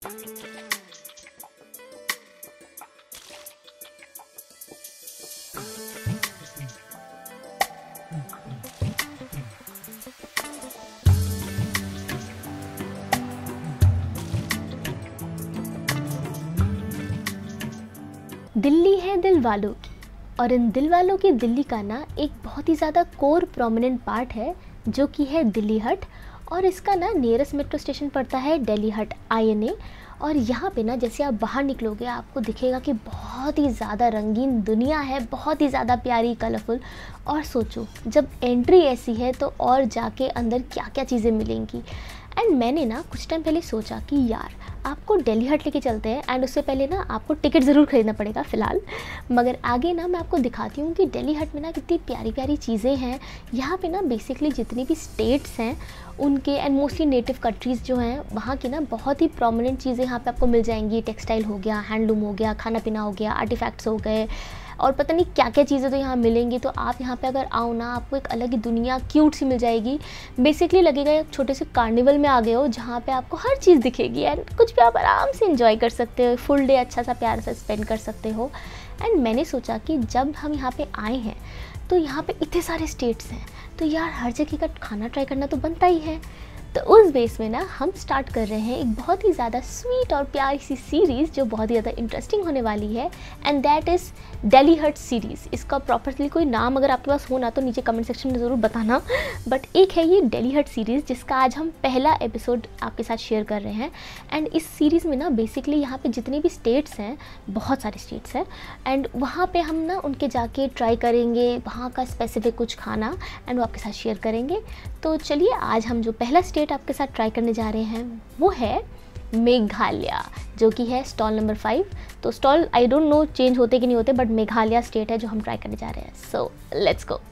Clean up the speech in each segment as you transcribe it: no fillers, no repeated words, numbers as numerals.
दिल्ली है दिल वालों की, और इन दिल वालों की दिल्ली का ना एक बहुत ही ज़्यादा कोर प्रोमिनेंट पार्ट है जो कि है दिल्ली हट। और इसका ना नियरेस्ट मेट्रो स्टेशन पड़ता है दिल्ली हट INA। और यहाँ पे ना जैसे आप बाहर निकलोगे आपको दिखेगा कि बहुत ही ज़्यादा रंगीन दुनिया है, बहुत ही ज़्यादा प्यारी, कलरफुल। और सोचो जब एंट्री ऐसी है तो और जाके अंदर क्या क्या चीज़ें मिलेंगी। एंड मैंने ना कुछ टाइम पहले सोचा कि यार आपको दिल्ली हट लेके चलते हैं, एंड उससे पहले ना आपको टिकट ज़रूर खरीदना पड़ेगा फ़िलहाल, मगर आगे ना मैं आपको दिखाती हूँ कि दिल्ली हट में ना कितनी प्यारी प्यारी चीज़ें हैं। यहाँ पे ना बेसिकली जितनी भी स्टेट्स हैं उनके एंड मोस्टली नेटिव कंट्रीज़ जो हैं वहाँ की ना बहुत ही प्रोमिनेंट चीज़ें यहाँ पे आपको मिल जाएंगी। टेक्सटाइल हो गया, हैंडलूम हो गया, खाना पीना हो गया, आर्टिफैक्ट्स हो गए, और पता नहीं क्या क्या चीज़ें तो यहाँ मिलेंगी। तो आप यहाँ पे अगर आओ ना आपको एक अलग ही दुनिया क्यूट सी मिल जाएगी। बेसिकली लगेगा एक छोटे से कार्निवल में आ गए हो जहाँ पे आपको हर चीज़ दिखेगी एंड कुछ भी आप आराम से इंजॉय कर सकते हो, फुल डे अच्छा सा प्यार से स्पेंड कर सकते हो। एंड मैंने सोचा कि जब हम यहाँ पे आए हैं तो यहाँ पे इतने सारे स्टेट्स हैं तो यार हर जगह का खाना ट्राई करना तो बनता ही है। तो उस बेस में ना हम स्टार्ट कर रहे हैं एक बहुत ही ज़्यादा स्वीट और प्यारी सी सीरीज़ जो बहुत ही ज़्यादा इंटरेस्टिंग होने वाली है, एंड दैट इज़ दिल्ली हट सीरीज़। इसका प्रॉपरली कोई नाम अगर आपके पास हो ना तो नीचे कमेंट सेक्शन में ज़रूर बताना, बट एक है ये दिल्ली हट सीरीज़ जिसका आज हम पहला एपिसोड आपके साथ शेयर कर रहे हैं। एंड इस सीरीज़ में ना बेसिकली यहाँ पे जितने भी स्टेट्स हैं, बहुत सारे स्टेट्स हैं, एंड वहाँ पे हम ना उनके जाके ट्राई करेंगे वहाँ का स्पेसिफिक कुछ खाना, एंड वो आपके साथ शेयर करेंगे। तो चलिए आज हम जो पहला स्टेट आपके साथ ट्राई करने जा रहे हैं वो है मेघालय, जो कि है स्टॉल नंबर 5। तो stall I don't know change होते कि नहीं होते, बट मेघालय स्टेट है जो हम ट्राई करने जा रहे हैं। So let's go.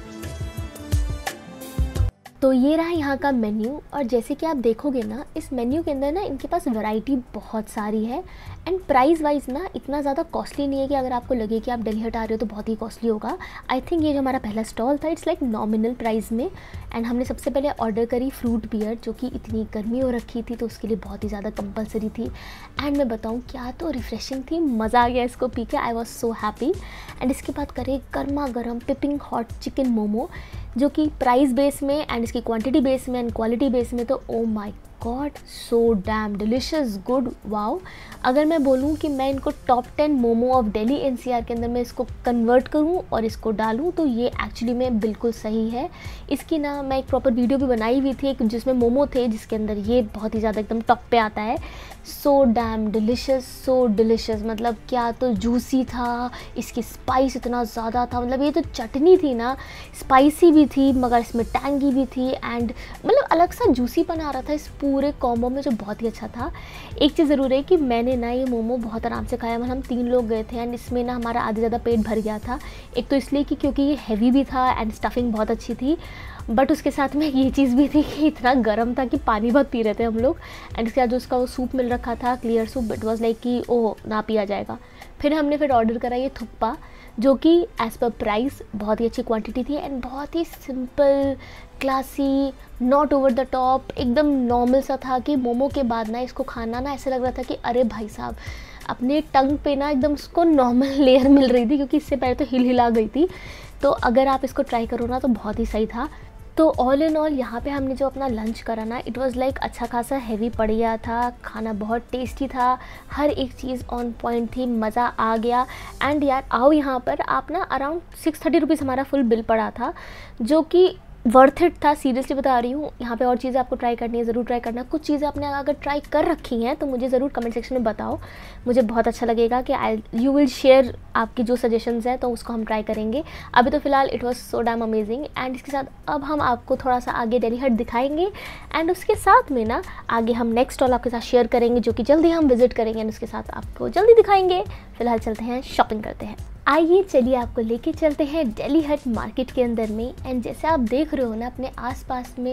तो ये रहा यहाँ का मेन्यू, और जैसे कि आप देखोगे ना इस मेन्यू के अंदर ना इनके पास वैरायटी बहुत सारी है, एंड प्राइस वाइज ना इतना ज़्यादा कॉस्टली नहीं है कि अगर आपको लगे कि आप दिल्ली हट आ रहे हो तो बहुत ही कॉस्टली होगा। आई थिंक ये जो हमारा पहला स्टॉल था इट्स लाइक नॉमिनल प्राइस में। एंड हमने सबसे पहले ऑर्डर करी फ्रूट बियर, जो कि इतनी गर्मी हो रखी थी तो उसके लिए बहुत ही ज़्यादा कंपलसरी थी। एंड मैं बताऊँ क्या तो रिफ्रेशिंग थी, मज़ा आ गया इसको पी के, I was so happy. And इसके बाद करें गर्मा गर्म पिपिंग हॉट चिकन मोमो, जो कि प्राइस बेस में एंड इसकी क्वांटिटी बेस में एंड क्वालिटी बेस में तो oh my god so damn delicious, good, wow. अगर मैं बोलूँ कि मैं इनको top 10 momo of Delhi NCR के अंदर मैं इसको कन्वर्ट करूँ और इसको डालूँ तो ये एक्चुअली में बिल्कुल सही है। इसकी ना मैं एक प्रॉपर वीडियो भी बनाई हुई थी एक जिसमें मोमो थे, जिसके अंदर ये बहुत ही ज़्यादा एकदम टॉप पे आता है। So damn delicious, so delicious, मतलब क्या तो जूसी था, इसकी स्पाइस इतना ज़्यादा था, मतलब ये तो चटनी थी ना स्पाइसी भी थी मगर इसमें टैंगी भी थी, एंड मतलब अलग सा जूसीपन आ रहा था इस पूरे कॉम्बो में जो बहुत ही अच्छा था। एक चीज़ ज़रूर है कि मैंने ना ये मोमो बहुत आराम से खाया, मतलब हम 3 लोग गए थे एंड इसमें ना हमारा आधे ज़्यादा पेट भर गया था। एक तो इसलिए कि क्योंकि ये हैवी भी था एंड स्टफिंग बहुत अच्छी थी, बट उसके साथ में ये चीज़ भी थी कि इतना गर्म था कि पानी बहुत पी रहे थे हम लोग। एंड इसके बाद जो उसका वो सूप मिल रखा था clear soup, it was like कि ओह ना पिया जाएगा। फिर हमने ऑर्डर करा ये थुप्पा, जो कि एज़ पर प्राइस बहुत ही अच्छी क्वांटिटी थी एंड बहुत ही simple, classy, not over the top, एकदम नॉर्मल सा था कि मोमो के बाद ना इसको खाना ना ऐसा लग रहा था कि अरे भाई साहब अपने टंग पे ना एकदम उसको नॉर्मल लेयर मिल रही थी, क्योंकि इससे पहले तो हिला गई थी। तो अगर आप इसको ट्राई करो ना तो बहुत ही सही था। तो ऑल इन ऑल यहाँ पे हमने जो अपना लंच करा ना इट वाज लाइक अच्छा खासा हैवी पड़ गया था, खाना बहुत टेस्टी था, हर एक चीज़ ऑन पॉइंट थी, मज़ा आ गया। एंड यार आओ यहाँ पर आप ना अराउंड 630 रुपीज़ हमारा फुल बिल पड़ा था, जो कि वर्थ इट था, सीरियसली बता रही हूँ। यहाँ पे और चीज़ें आपको ट्राई करनी है, ज़रूर ट्राई करना। कुछ चीज़ें आपने अगर ट्राई कर रखी हैं तो मुझे ज़रूर कमेंट सेक्शन में बताओ, मुझे बहुत अच्छा लगेगा कि यू विल शेयर आपकी जो सजेशंस हैं तो उसको हम ट्राई करेंगे। अभी तो फ़िलहाल it was so damn amazing. And इसके साथ अब हम आपको थोड़ा सा आगे दिल्ली हट दिखाएंगे, एंड उसके साथ में ना आगे हम नेक्स्ट स्टॉल आपके साथ शेयर करेंगे जो कि जल्दी हम विजिट करेंगे, एंड उसके साथ आपको जल्दी दिखाएंगे। फ़िलहाल चलते हैं शॉपिंग करते हैं। आइए चलिए आपको लेके चलते हैं दिल्ली हट मार्केट के अंदर में। एंड जैसे आप देख रहे हो ना अपने आसपास में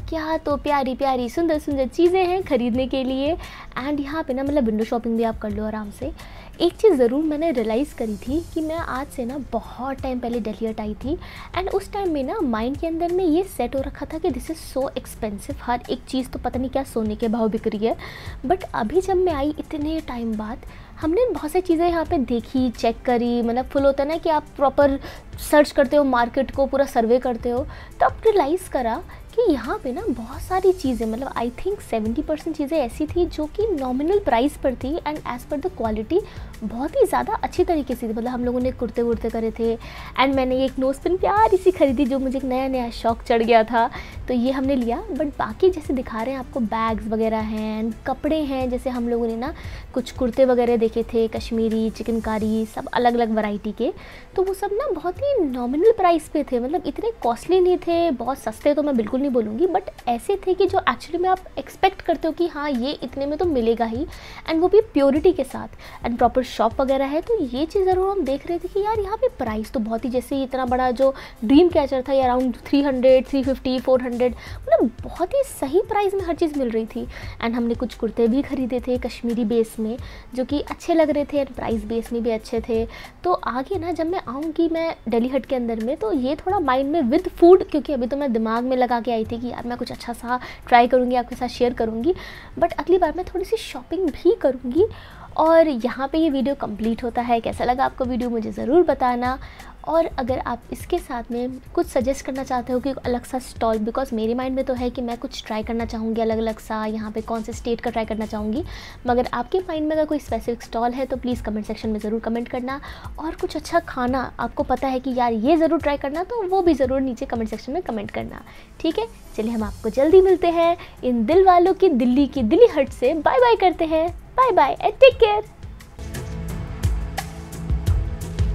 क्या तो प्यारी प्यारी सुंदर सुंदर चीज़ें हैं ख़रीदने के लिए। एंड यहाँ पे ना मतलब विंडो शॉपिंग भी आप कर लो आराम से। एक चीज़ ज़रूर मैंने रियलाइज़ करी थी कि मैं आज से ना बहुत टाइम पहले दिल्ली आई थी, एंड उस टाइम में ना माइंड के अंदर में ये सेट हो रखा था कि दिस इज़ सो एक्सपेंसिव, हर एक चीज़ तो पता नहीं क्या सोने के भाव बिक रही है। बट अभी जब मैं आई इतने टाइम बाद, हमने बहुत सारी चीज़ें यहाँ पे देखी, चेक करी, मतलब फुल होता है ना कि आप प्रॉपर सर्च करते हो मार्केट को, पूरा सर्वे करते हो, तब रियलाइज़ करा कि यहाँ पे ना बहुत सारी चीज़ें, मतलब आई थिंक 70% चीज़ें ऐसी थी जो कि नॉमिनल प्राइस पर थी and as per the quality बहुत ही ज़्यादा अच्छी तरीके से थी। मतलब हम लोगों ने कुर्ते वुर्ते करे थे, एंड मैंने एक नोज पिन प्यारी सी खरीदी जो मुझे एक नया नया शौक चढ़ गया था, तो ये हमने लिया। बट बाकी जैसे दिखा रहे हैं आपको बैग्स वगैरह हैं एंड कपड़े हैं, जैसे हम लोगों ने ना कुछ कुर्ते वगैरह देखे थे, कश्मीरी, चिकनकारी, सब अलग अलग वैरायटी के, तो वो सब ना बहुत ही नॉमिनल प्राइस पे थे, मतलब इतने कॉस्टली नहीं थे, बहुत सस्ते तो मैं बिल्कुल नहीं बोलूँगी, बट ऐसे थे कि जो एक्चुअली में आप एक्सपेक्ट करते हो कि हाँ ये इतने में तो मिलेगा ही, एंड वो भी प्योरिटी के साथ, एंड प्रॉपर शॉप वगैरह है। तो ये चीज़ ज़रूर हम देख रहे थे कि यार यहाँ पे प्राइस तो बहुत ही, जैसे इतना बड़ा जो ड्रीम कैचर था ये अराउंड 300, 350, 400, मतलब बहुत ही सही प्राइस में हर चीज़ मिल रही थी। एंड हमने कुछ कुर्ते भी खरीदे थे कश्मीरी बेस में जो कि अच्छे लग रहे थे एंड प्राइस बेस में भी अच्छे थे। तो आगे ना जब मैं आऊँगी मैं दिल्ली हट के अंदर में, तो ये थोड़ा माइंड में विद फूड, क्योंकि अभी तो मैं दिमाग में लगा के आई थी कि यार मैं कुछ अच्छा सा ट्राई करूँगी, आपके साथ शेयर करूँगी, बट अगली बार मैं थोड़ी सी शॉपिंग भी करूँगी। और यहाँ पे ये वीडियो कंप्लीट होता है। कैसा लगा आपको वीडियो मुझे ज़रूर बताना, और अगर आप इसके साथ में कुछ सजेस्ट करना चाहते हो कि अलग सा स्टॉल, बिकॉज मेरे माइंड में तो है कि मैं कुछ ट्राई करना चाहूँगी अलग अलग सा, यहाँ पे कौन से स्टेट का ट्राई करना चाहूँगी, मगर आपके माइंड में अगर कोई स्पेसिफिक स्टॉल है तो प्लीज़ कमेंट सेक्शन में ज़रूर कमेंट करना। और कुछ अच्छा खाना आपको पता है कि यार ये ज़रूर ट्राई करना, तो वो भी ज़रूर नीचे कमेंट सेक्शन में कमेंट करना, ठीक है। चलिए हम आपको जल्दी मिलते हैं इन दिल वालों की दिल्ली हट से। बाय बाय करते हैं, bye bye and take care.